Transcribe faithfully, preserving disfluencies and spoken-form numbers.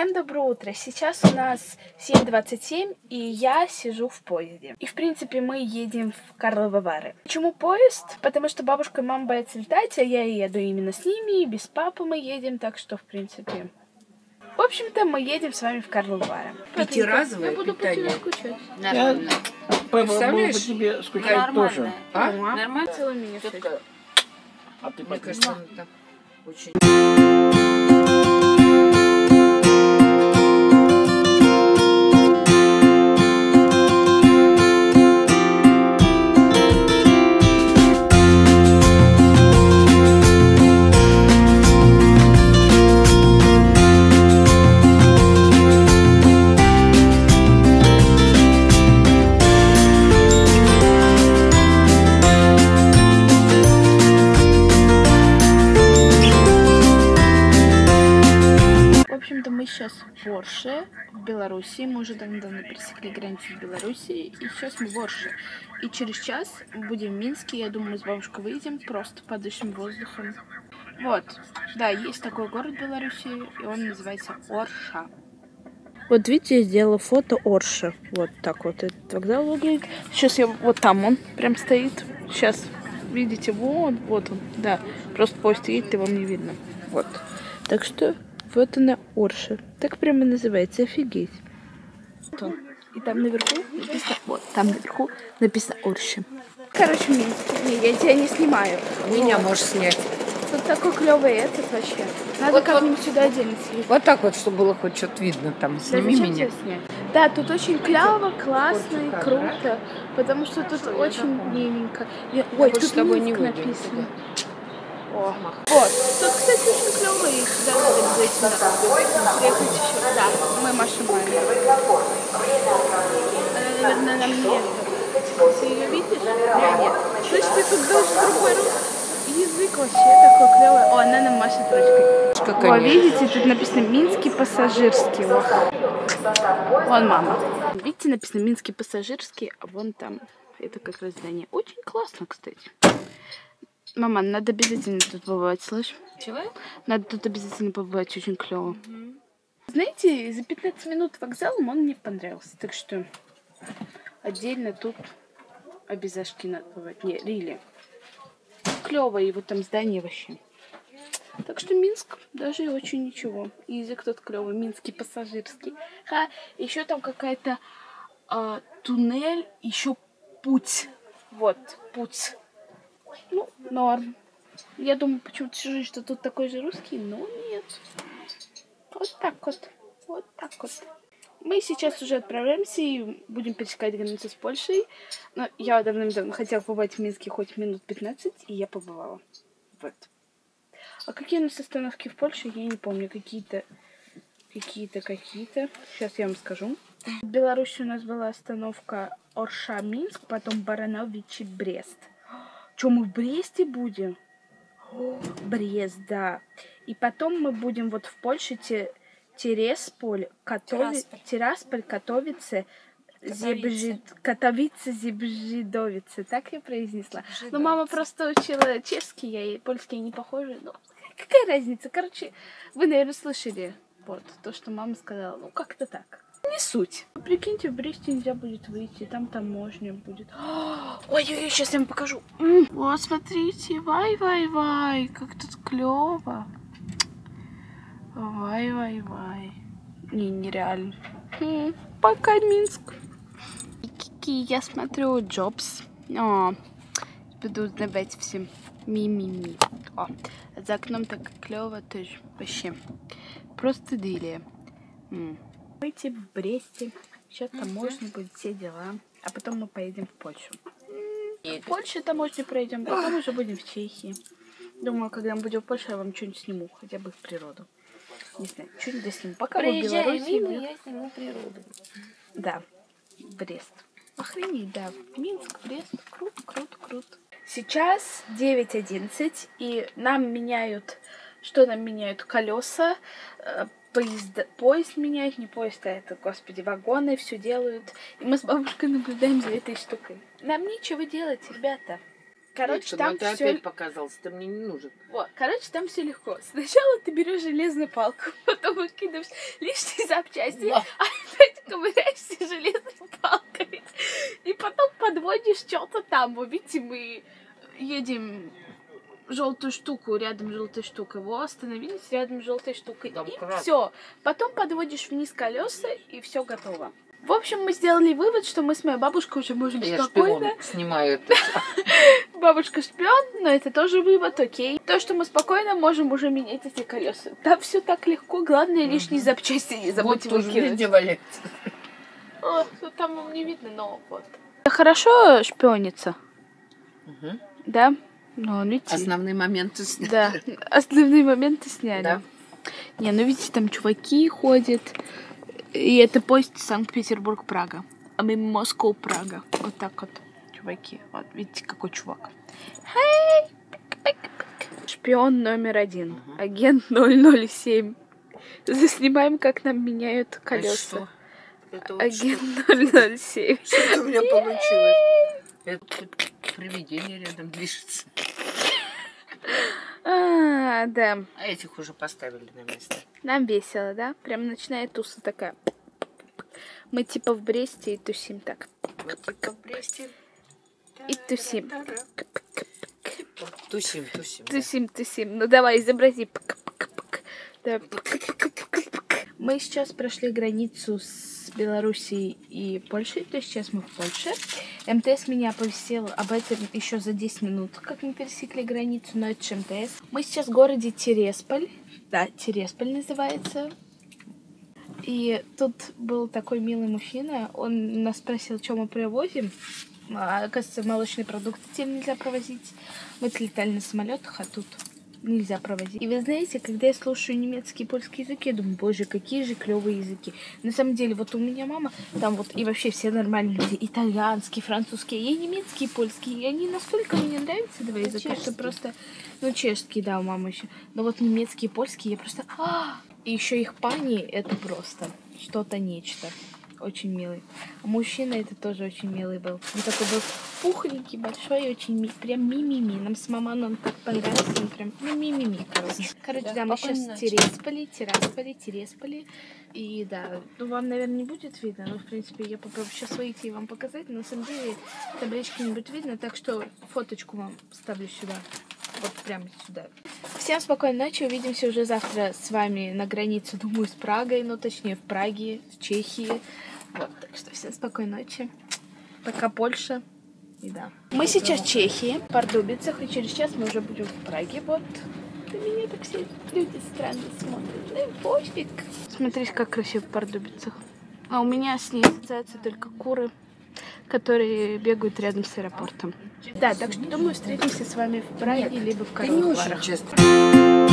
Всем доброе утро! Сейчас у нас семь двадцать семь, и я сижу в поезде. И, в принципе, мы едем в Карловы Вары. Почему поезд? Потому что бабушка и мама боятся летать, а я еду именно с ними, и без папы мы едем, так что, в принципе... В общем-то, мы едем с вами в Карловы Вары. Пятиразовое я буду питание. по тебе скучать. Нормально. Представляешь? Тебе скучать Нормально. тоже. А? Ага. Нормально? Целый меня Тетка, А ты мне подумай. кажется, он так очень... Мы сейчас в Орше, в Беларуси. Мы уже давно пересекли границу с Белоруссией. И сейчас мы в Орше. И через час будем в Минске. Я думаю, мы с бабушкой выйдем, просто подышим воздухом. Вот. Да, есть такой город в Беларуси, и он называется Орша. Вот видите, я сделала фото Орша. Вот так вот этот вокзал выглядит. Сейчас я... Вот там он прям стоит. Сейчас, видите, вот, вот он. Да, просто поезд едет, и вам не видно. Вот. Так что... Вот она, Орша. Так прямо называется. Офигеть. Вот он. И там наверху написано... Вот, там наверху написано Орша. Короче, Минск. Не, я тебя не снимаю. Меня вот. можешь снять. Тут такой клевый этот вообще. Надо Вот, как-нибудь вот, сюда отдельно съездить. Вот так вот, чтобы было хоть что-то видно там. Сними да, меня. Снять? Да, тут очень клево, классно и круто. Потому что тут что, очень миленько. Ой, тут с тобой Минск не написано. О. Вот. Тут, кстати, очень клево, и сюда надо обязательно приехать еще. Да, мы машем маме. Она, наверное, нам нет. Ты ее видишь? Я нет. Слышите, тут даже другой язык вообще такой клевый. О, она нам машет ручкой. О, видите, тут написано Минский пассажирский. О. Вон мама. Видите, написано Минский пассажирский, а вон там, это как раз здание. Очень классно, кстати. Мама, надо обязательно тут побывать, слышь? Чего? Надо тут обязательно побывать, очень клево. Угу. Знаете, за пятнадцать минут вокзалом он мне понравился, так что отдельно тут обязашки надо побывать. Не, рили. Клево, и вот там здание вообще. Так что Минск даже очень ничего. И язык тут клевый, Минский пассажирский. Ха, еще там какая-то а, туннель, еще путь. Вот, путь. Ну, норм. Я думаю, почему-то сижу, что тут такой же русский, но нет. Вот так вот. Вот так вот. Мы сейчас уже отправляемся и будем пересекать границу с Польшей. Но я давным-давно хотела побывать в Минске хоть минут пятнадцать, и я побывала. Вот. А какие у нас остановки в Польше, я не помню. Какие-то, какие-то, какие-то. Сейчас я вам скажу. В Беларуси у нас была остановка Орша-Минск, потом Барановичи-Брест. Что, мы в Бресте будем? О, Брест, да. И потом мы будем вот в Польше, те, Тересполь, Катови... Тирасполь, Катовице, Зебжид... Катовице, Зебжидовице. Так я произнесла. Но мама просто учила чешский, я и польский не похожа. Ну, какая разница? Короче, вы, наверное, слышали вот то, что мама сказала. Ну, как-то так. Не суть. Прикиньте, в Бресте нельзя будет выйти, там таможня будет. Ой-ой-ой, сейчас я вам покажу. Вот, смотрите, вай-вай-вай, как тут клево. Вай-вай-вай. Не, нереально. Хм, пока, Минск. Кики, я смотрю Джобс. О, буду узнавать всем. Ми-ми-ми. О, за окном так клево тоже. Вообще. Просто идиллия. Выйти в Бресте. Сейчас таможня будет, все дела. А потом мы поедем в Польшу. В Польше таможню пройдем, потом уже будем в Чехии. Думаю, когда мы будем в Польше, я вам что-нибудь сниму, хотя бы их природу. Не знаю, что-нибудь досниму. Пока вы в Беларуси. Мимо, я сниму природу. Да, Брест. Охренеть, да. Минск, Брест. Круто, круто, круто. Сейчас девять одиннадцать, и нам меняют... Что нам меняют? Колеса. Поезд, поезд меняют, не поезд, а это, господи, вагоны, все делают. И мы с бабушкой наблюдаем за этой штукой. Нам нечего делать, ребята. Короче, Ну, там ты все... опять показался, ты мне не нужен. Вот, короче, там все легко. Сначала ты берешь железную палку, потом выкидываешь лишние запчасти, Вау. опять ковыряешься железной палкой. И потом подводишь что-то там. Вот видите, мы едем желтую штуку, рядом желтой штукой. Вот, остановились рядом с желтой штукой. Там И крат. все. Потом подводишь вниз колеса, и все готово. В общем, мы сделали вывод, что мы с моей бабушкой уже можем Я спокойно... шпион снимаю это. Бабушка шпион, но это тоже вывод, окей. То, что мы спокойно можем уже менять эти колеса. Там все так легко, главное лишние запчасти не забудь Вот тоже выкинуть. везде валяется. О, ну там вам не видно, но вот. Хорошо шпионится, Угу. да? Ну, видите. Основные моменты сняли. Да, основные моменты сняли. Да. Не, ну видите, там чуваки ходят. И это поезд Санкт-Петербург-Прага. А мы Москва-Прага. Вот так вот, чуваки. Вот, видите, какой чувак. Hey! Шпион номер один. Угу. Агент ноль ноль семь. Заснимаем, как нам меняют А колеса. что? Это вот Агент ноль ноль семь. Что это у меня получилось? Это тут привидение рядом движется. А, да. А этих уже поставили на место. Нам весело, да? Прям ночная туса такая. Мы типа в Бресте и тусим так. Вот типа в Бресте. И тусим. Тусим, тусим. да. Тусим, тусим. Ну давай, изобрази. Пк-пк-пк. Да, пк-пк-пк-пк. Мы сейчас прошли границу с Белоруссией и Польшей, то есть сейчас мы в Польше. МТС меня оповестил об этом еще за десять минут, как мы пересекли границу, но это же МТС. Мы сейчас в городе Тересполь. Да, Тересполь называется. И тут был такой милый мужчина, он нас спросил, что мы привозим. А, оказывается, молочные продукты теперь нельзя провозить. Мы летали на самолетах, а тут нельзя провозить. И вы знаете, когда я слушаю немецкий и польский язык, я думаю, боже, какие же клевые языки. На самом деле, вот у меня мама, там вот и вообще все нормальные люди, итальянский, французский, и немецкий, и польский, и они настолько мне нравятся, два языка, что просто, ну, чешский, да, у мамы еще, но вот немецкий и польский, я просто, а и еще их пани, это просто что-то нечто. Очень милый. А мужчина это тоже очень милый был. Он такой был пухленький, большой, очень ми прям ми-ми-ми. Нам с мамой он так понравился, он прям ми-ми-ми, короче. Короче, да, да мы сейчас в Тересполе, Тересполе, Тересполе. И да, ну вам, наверное, не будет видно, но в принципе я попробую сейчас выйти и вам показать. Но на самом деле таблички не будет видно, так что фоточку вам ставлю сюда. Вот прямо сюда. Всем спокойной ночи. Увидимся уже завтра с вами на границе, думаю, с Прагой. Ну, точнее, в Праге, в Чехии. Вот, так что всем спокойной ночи. Пока, Польша. И да. Мы сейчас в Чехии, в Пардубицах, и через час мы уже будем в Праге. Вот. На меня так все люди странно смотрят. Ну и пофиг. Смотрите, как красиво в Пардубицах. А у меня с ней ассоциация только куры, которые бегают рядом с аэропортом. Да, так что думаю, встретимся с вами в Праге, либо в Карловых Варах.